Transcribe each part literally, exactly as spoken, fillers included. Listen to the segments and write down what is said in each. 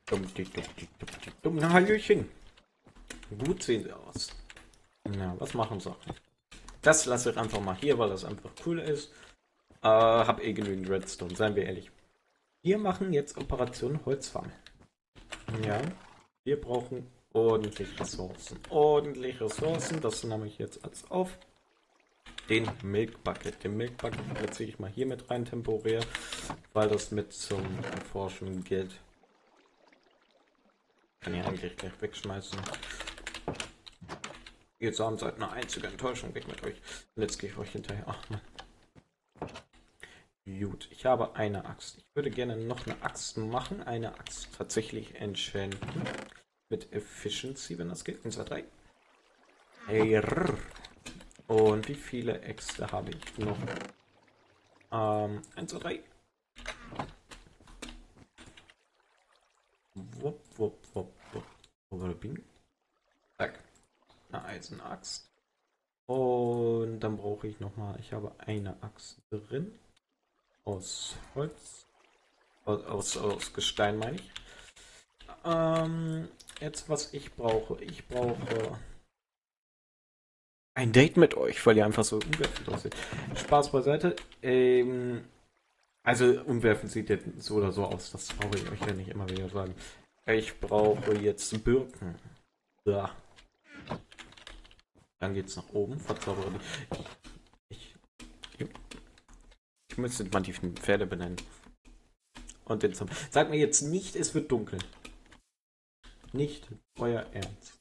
Dumm, die, dumm, die, dumm, die, dumm. Na, Hallöchen. Gut sehen sie aus. Na, was machen sie? Das lasse ich einfach mal hier, weil das einfach cool ist. Äh, hab eh genügend Redstone, seien wir ehrlich. Wir machen jetzt Operation Holzfarm. Ja, wir brauchen ordentlich Ressourcen. Ordentlich Ressourcen, das nehme ich jetzt als auf. Den Milk Bucket. Den Milk Bucket platziere ich mal hier mit rein temporär, weil das mit zum Erforschen gilt. Kann ich eigentlich gleich wegschmeißen. Ihr Samen seid eine einzige Enttäuschung, weg mit euch. Und jetzt gehe ich euch hinterher. Ach man. Gut, ich habe eine Axt. Ich würde gerne noch eine Axt machen. Eine Axt tatsächlich enchanten. Mit Efficiency, wenn das geht. eins, zwei, drei. Hey, und wie viele Äxte habe ich noch? Ähm, eins, zwei, drei. Wupp, wupp, wupp, wupp. Bing. Zack. Eine Eisenaxt. Und dann brauche ich nochmal, ich habe eine Axt drin. Aus Holz. Aus, aus, aus Gestein meine ich. Ähm, jetzt was ich brauche. Ich brauche ein Date mit euch, weil ihr einfach so unwerfend aussieht. Spaß beiseite. Ähm, also unwerfend sieht jetzt so oder so aus. Das brauche ich euch ja nicht immer wieder sagen. Ich brauche jetzt Birken. Ja. Dann geht's nach oben. Verzaubere die. Ich, ich, ich müsste mal die Pferde benennen. Und den Zauber. Sag mir jetzt nicht, es wird dunkel. Nicht euer Ernst.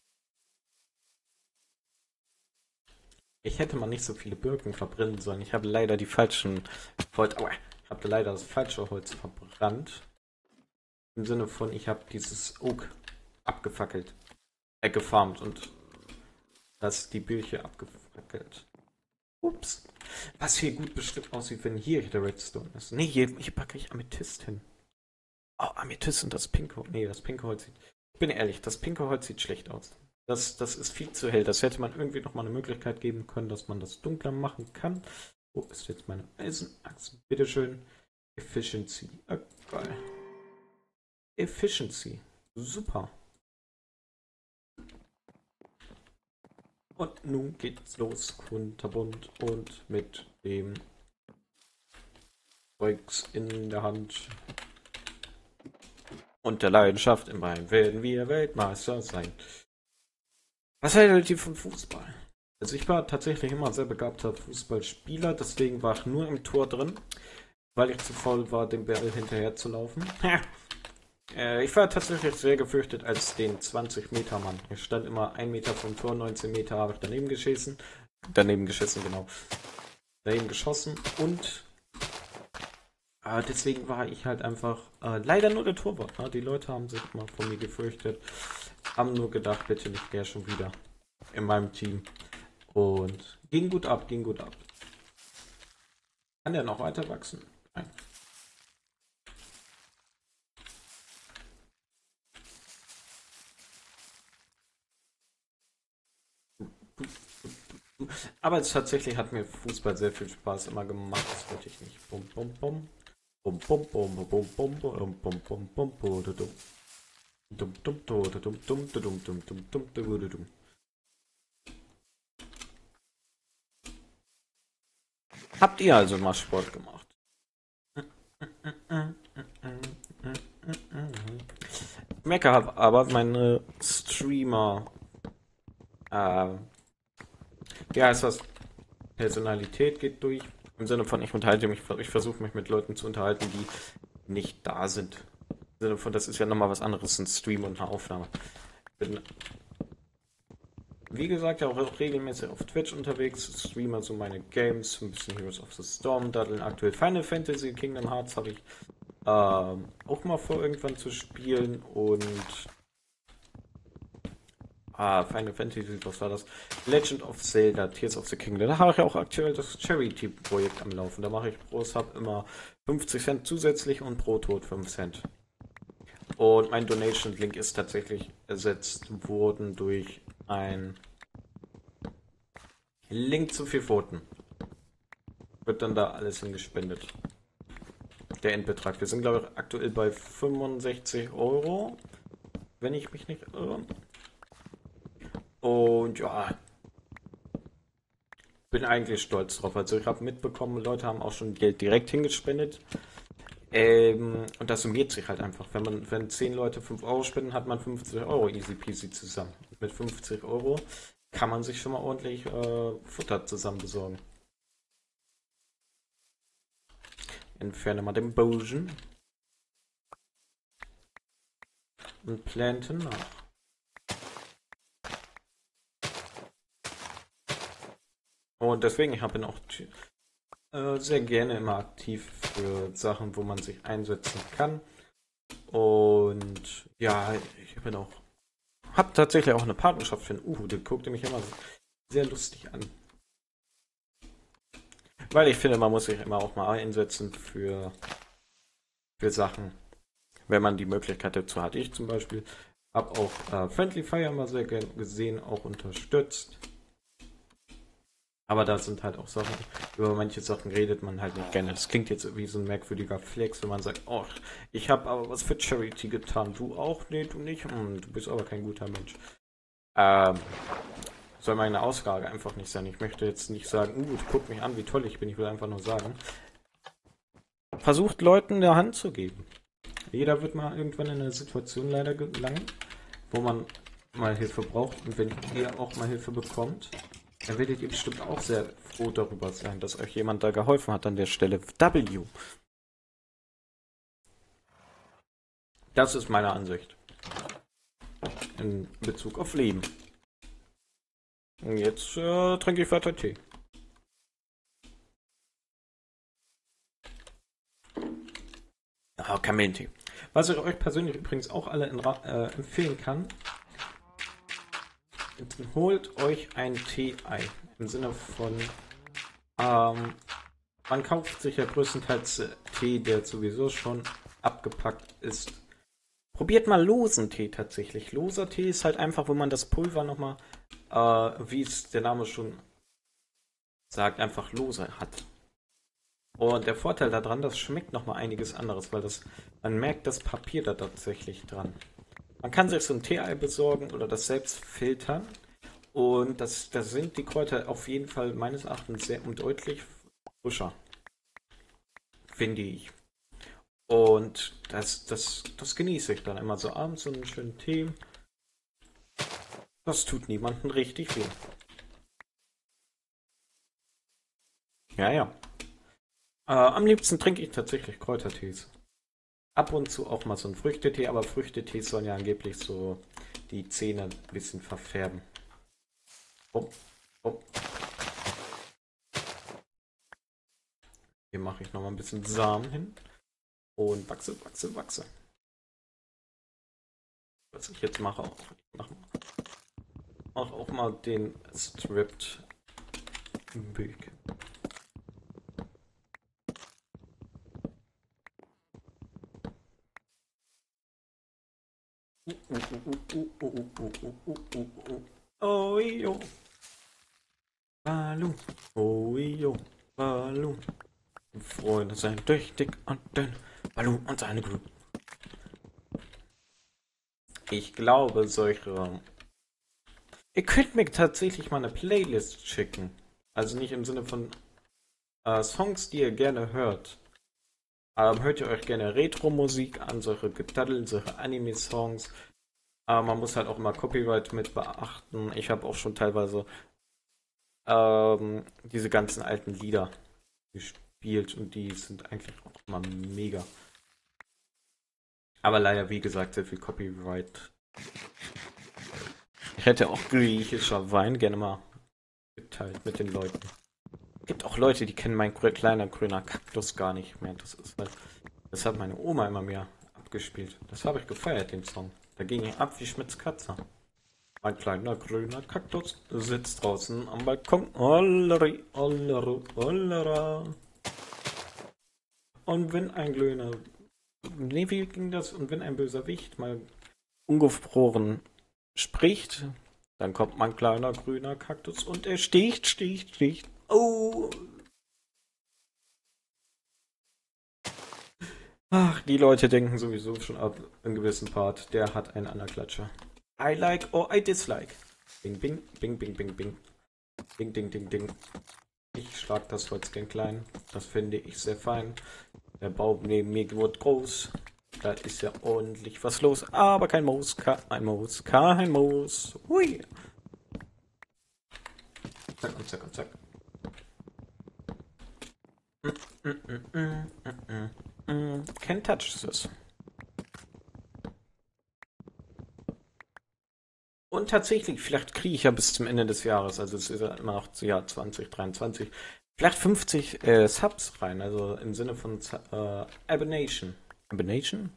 Ich hätte mal nicht so viele Birken verbrennen sollen. Ich habe leider die falschen Holz. Aua, ich habe leider das falsche Holz verbrannt. Im Sinne von, ich habe dieses Oak abgefackelt. Äh, gefarmt und das die Birche abgefackelt. Ups. Was hier gut bestimmt aussieht, wenn hier der Redstone ist. Nee, hier, hier packe ich Amethyst hin. Oh, Amethyst und das pinke Holz. Nee, das pinke Holz sieht. Ich bin ehrlich, das pinke Holz sieht schlecht aus. Das, das ist viel zu hell. Das hätte man irgendwie nochmal eine Möglichkeit geben können, dass man das dunkler machen kann. Wo ist jetzt meine Eisenachse? Bitteschön. Efficiency. Oh, geil. Efficiency. Super. Und nun geht's los. Kunterbunt und mit dem Zeugs in der Hand. Und der Leidenschaft im Bein werden wir Weltmeister sein. Was haltet ihr vom Fußball? Also ich war tatsächlich immer ein sehr begabter Fußballspieler, deswegen war ich nur im Tor drin, weil ich zu faul war, dem Ball hinterher zu laufen. äh, ich war tatsächlich sehr gefürchtet als den zwanzig-Meter-Mann. Ich stand immer ein Meter vom Tor, neunzehn Meter habe ich daneben geschissen. Daneben geschissen, genau. Daneben geschossen und äh, deswegen war ich halt einfach äh, leider nur der Torwart. Ne? Die Leute haben sich mal von mir gefürchtet, haben nur gedacht, bitte nicht der schon wieder in meinem Team. Und ging gut ab, ging gut ab. Kann der noch weiter wachsen? Nein. Aber es tatsächlich hat mir Fußball sehr viel Spaß immer gemacht. Das wollte ich nicht. Bum, bum, bum. Bum, bum, bum, bum, bum, bum, bum, bum, bum, bum, bum, dum. Dum, dum, dum, dum, dum, dum, dum, dum, dum, dum, dum. Habt ihr also mal Sport gemacht? Ich merke aber, meine Streamer, äh, wie heißt das? Personalität geht durch. Im Sinne von, ich unterhalte mich, ich versuche mich mit Leuten zu unterhalten, die nicht da sind. Im Sinne von, das ist ja nochmal was anderes, ein Stream und eine Aufnahme. Ich bin, wie gesagt, ja auch regelmäßig auf Twitch unterwegs, streame so meine Games, ein bisschen Heroes of the Storm, daddeln aktuell Final Fantasy, Kingdom Hearts habe ich ähm, auch mal vor, irgendwann zu spielen und Ah, Final Fantasy, was war das? Legend of Zelda, Tears of the Kingdom. Da habe ich ja auch aktuell das Charity-Projekt am Laufen. Da mache ich pro Sub immer fünfzig Cent zusätzlich und pro Tod fünf Cent. Und mein Donation-Link ist tatsächlich ersetzt worden durch ein Link zu vier Pfoten. Wird dann da alles hingespendet. Der Endbetrag. Wir sind, glaube ich, aktuell bei fünfundsechzig Euro. wenn ich mich nicht irre. Und ja, bin eigentlich stolz drauf. Also ich habe mitbekommen, Leute haben auch schon Geld direkt hingespendet. Ähm, und das summiert sich halt einfach. Wenn man, wenn zehn Leute fünf Euro spenden, hat man fünfzig Euro easy peasy zusammen. Und mit fünfzig Euro kann man sich schon mal ordentlich äh, Futter zusammen besorgen. Entferne mal den Bogen und planten nach. Und deswegen, ich bin auch äh, sehr gerne immer aktiv für Sachen, wo man sich einsetzen kann. Und ja, ich bin auch, hab tatsächlich auch eine Partnerschaft für einen Uhu, der guckte mich immer sehr lustig an. Weil ich finde, man muss sich immer auch mal einsetzen für, für Sachen, wenn man die Möglichkeit dazu hat. Ich zum Beispiel habe auch äh, Friendly Fire immer sehr gern gesehen, auch unterstützt. Aber da sind halt auch Sachen, über manche Sachen redet man halt nicht gerne. Das klingt jetzt wie so ein merkwürdiger Flex, wenn man sagt, oh, ich habe aber was für Charity getan. Du auch? Nee, du nicht? Hm, du bist aber kein guter Mensch. Ähm, soll meine Aussage einfach nicht sein. Ich möchte jetzt nicht sagen, uh, guck mich an, wie toll ich bin. Ich will einfach nur sagen, versucht Leuten eine Hand zu geben. Jeder wird mal irgendwann in eine Situation leider gelangen, wo man mal Hilfe braucht. Und wenn ihr auch mal Hilfe bekommt, dann werdet ihr bestimmt auch sehr froh darüber sein, dass euch jemand da geholfen hat an der Stelle. W. Das ist meine Ansicht. In Bezug auf Leben. Und jetzt äh, trinke ich weiter Tee. Ah, Kamillentee. Was ich euch persönlich übrigens auch alle in, äh, empfehlen kann, holt euch ein Tee-Ei. Im Sinne von, ähm, man kauft sich ja größtenteils Tee, der sowieso schon abgepackt ist. Probiert mal losen Tee tatsächlich. Loser Tee ist halt einfach, wo man das Pulver nochmal, äh, wie es der Name schon sagt, einfach lose hat. Und der Vorteil daran, das schmeckt nochmal einiges anderes, weil das, man merkt das Papier da tatsächlich dran. Man kann sich so ein Tee-Ei besorgen oder das selbst filtern. Und das, das sind die Kräuter auf jeden Fall meines Erachtens sehr und deutlich frischer, finde ich. Und das, das, das genieße ich dann immer so abends, so einen schönen Tee. Das tut niemandem richtig weh. Ja, ja. Äh, am liebsten trinke ich tatsächlich Kräutertees. Ab und zu auch mal so ein Früchtetee, aber Früchtetees sollen ja angeblich so die Zähne ein bisschen verfärben. Oh, oh. Hier mache ich nochmal ein bisschen Samen hin. Und wachse, wachse, wachse. Was ich jetzt mache auch. Ich mache mach auch mal den Stripped Weg. Oh, yo. Balloon. Oh, yo. Balloon. Freunde sind tüchtig und dünn. Balloon und seine Crew. Ich glaube, solche. Ihr könnt mir tatsächlich mal eine Playlist schicken. Also nicht im Sinne von äh, Songs, die ihr gerne hört. Ähm, hört ihr euch gerne Retro-Musik an, solche Gedaddel, solche Anime-Songs. Aber man muss halt auch immer Copyright mit beachten. Ich habe auch schon teilweise ähm, diese ganzen alten Lieder gespielt und die sind eigentlich auch immer mega. Aber leider, wie gesagt, sehr viel Copyright. Ich hätte auch griechischer Wein gerne mal geteilt mit den Leuten. Es gibt auch Leute, die kennen mein kleiner grüner Kaktus gar nicht mehr. Das ist halt, das hat meine Oma immer mehr abgespielt. Das habe ich gefeiert, den Song. Da ging ich ab wie Schmitz Katze. Ein kleiner grüner Kaktus sitzt draußen am Balkon. Olleri, olleru, ollera. Und wenn ein glühender. Nee, wie ging das? Und wenn ein böser Wicht mal ungefroren spricht, dann kommt mein kleiner grüner Kaktus und er sticht, sticht, sticht. Oh! Ach, die Leute denken sowieso schon ab einem gewissen Part, der hat einen Anerklatscher. I like or I dislike. Bing, bing, bing, bing, bing, bing. Ding, ding, ding, ding. Ich schlag das Holz gern klein. Das finde ich sehr fein. Der Baum neben mir wird groß. Da ist ja ordentlich was los. Aber kein Moos, kein Moos, kein Moos. Hui. Zack und zack und zack. Mm, mm, mm, mm, mm, mm. Can't touch this. Und tatsächlich, vielleicht kriege ich ja bis zum Ende des Jahres, also es ist ja immer noch das Jahr zwanzig dreiundzwanzig, vielleicht fünfzig äh, Subs rein, also im Sinne von äh, Abonation. Abonation?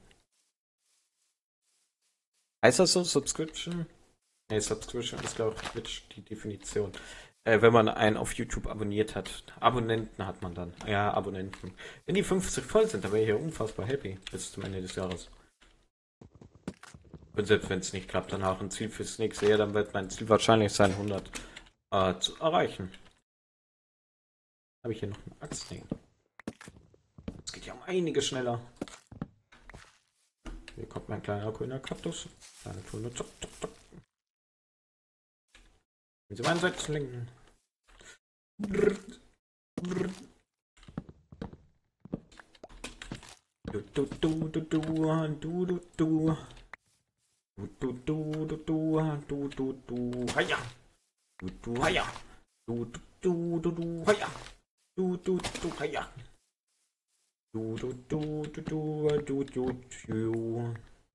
Heißt das so? Subscription? Nee, Subscription ist, glaube ich, Twitch die Definition. Äh, wenn man einen auf YouTube abonniert hat. Abonnenten hat man dann. Ja, Abonnenten. Wenn die fünfzig voll sind, dann wäre ich ja unfassbar happy bis zum Ende des Jahres. Und selbst wenn es nicht klappt, danach ein Ziel fürs nächste Jahr, dann wird mein Ziel wahrscheinlich sein, hundert äh, zu erreichen. Habe ich hier noch eine Axt? Nee. Das geht ja um einiges schneller. Hier kommt mein kleiner grüner Kaktus. Kleine Tulle. Zack, zack, zack. Wenn Sie meinen Setzling. Brrr, brrr. Du, du, du, du, du, du, du, du. Du, du, du, du, du, du, du, du, haja. Du, du, haja. Du, du, du, du, du, haja. Du, du, du, haja. Du, du, du, du, du, du, du, du.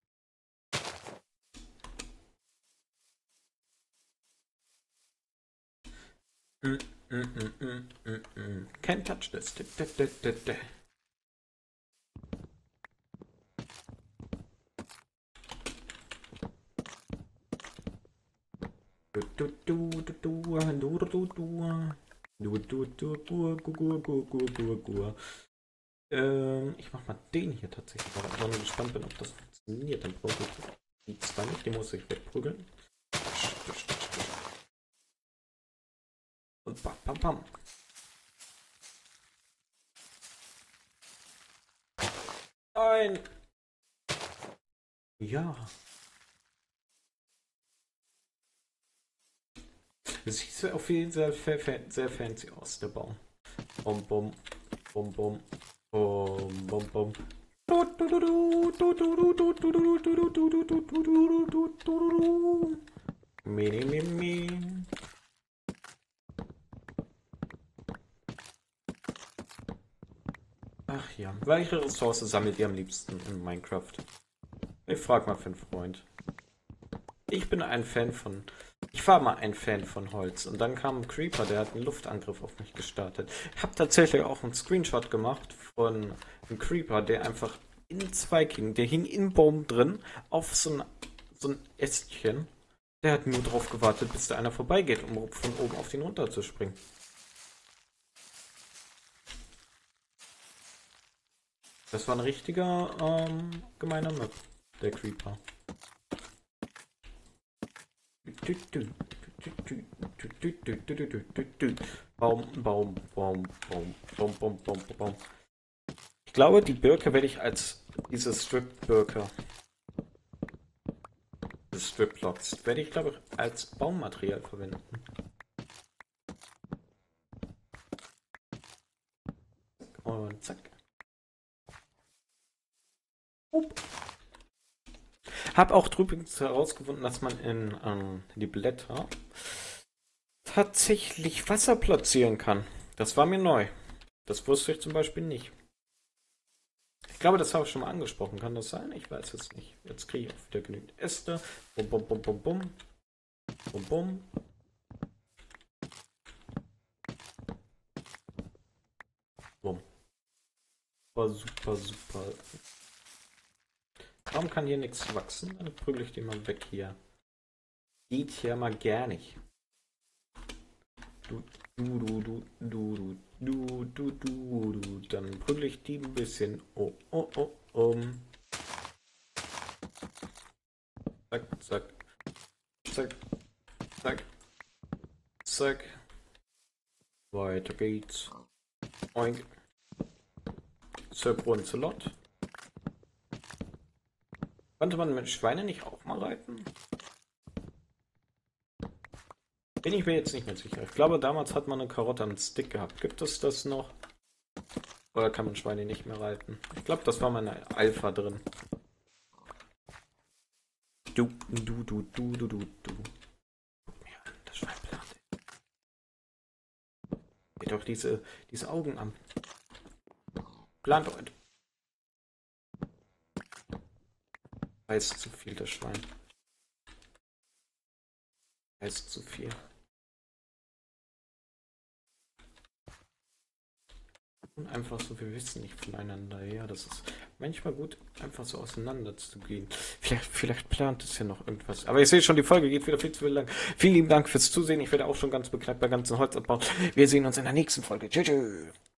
Mm, mm, mm, mm, mm, mm. Can't touch this. Da, da, da, da, da. Du, du, du, du, du, du, du, du, du. Du, du, du, gur, gur, gur, gur, gur, gur, gur. Ähm, ich mach mal den hier tatsächlich, weil ich auch nur gespannt bin, ob das funktioniert. Dann brauche ich die zwei nicht, die muss ich wegprügeln. Und bam, bam, bam. Nein! Ja. Das sieht auf jeden Fall sehr, sehr fancy aus, der Baum. Bum, bum, bum, bum, bum, bum, bum. Mini, mini. Ach ja, welche Ressource sammelt ihr am liebsten in Minecraft? Ich frag mal für einen Freund. Ich bin ein Fan von. Ich war mal ein Fan von Holz und dann kam ein Creeper, der hat einen Luftangriff auf mich gestartet. Ich habe tatsächlich auch einen Screenshot gemacht von einem Creeper, der einfach in zwei ging. Der hing im Baum drin auf so ein, so ein Ästchen. Der hat nur drauf gewartet, bis da einer vorbeigeht, um von oben auf den runter zu springen. Das war ein richtiger ähm, gemeiner Map, der Creeper. Baum, Baum, Baum, Baum, Baum, Baum, Baum, Baum. Ich glaube, die Birke werde ich als diese Strip-Birke, diese Strip-Blocks, werde ich, glaube ich, als Baummaterial verwenden. Und zack. Upp. Hab auch übrigens herausgefunden, dass man in ähm, die Blätter tatsächlich Wasser platzieren kann. Das war mir neu. Das wusste ich zum Beispiel nicht. Ich glaube, das habe ich schon mal angesprochen. Kann das sein? Ich weiß es nicht. Jetzt kriege ich auch wieder genügend Äste. Bum, bum, bum, bum, bum. Bum, bum. Bum. War super, super. Warum kann hier nichts wachsen? Dann prügel ich den mal weg hier. Geht hier mal gar nicht. Du, du, du, du, du, du, du, du, du. Dann prügel ich die ein bisschen. Oh, oh, oh, um. Zack, zack. Zack. Zack. Zack. Weiter geht's. Oink. Sir Brunzelot. Konnte man mit Schweine nicht auch mal reiten? Bin ich mir jetzt nicht mehr sicher. Ich glaube, damals hat man eine Karotte am Stick gehabt. Gibt es das noch? Oder kann man Schweine nicht mehr reiten? Ich glaube, das war meine Alpha drin. Du, du, du, du, du, du, du. Guck mir an, das Schwein plant. Geht doch diese, diese Augen an. Plant heute. Weiß zu viel, das Schwein. Weiß zu viel. Und einfach so, wir wissen nicht voneinander. Ja, das ist manchmal gut, einfach so auseinander zu gehen. Vielleicht, vielleicht plant es ja noch irgendwas. Aber ich sehe schon, die Folge geht wieder viel zu lang. Vielen lieben Dank fürs Zusehen. Ich werde auch schon ganz beknackt bei ganzen Holzabbau. Wir sehen uns in der nächsten Folge. Tschüss.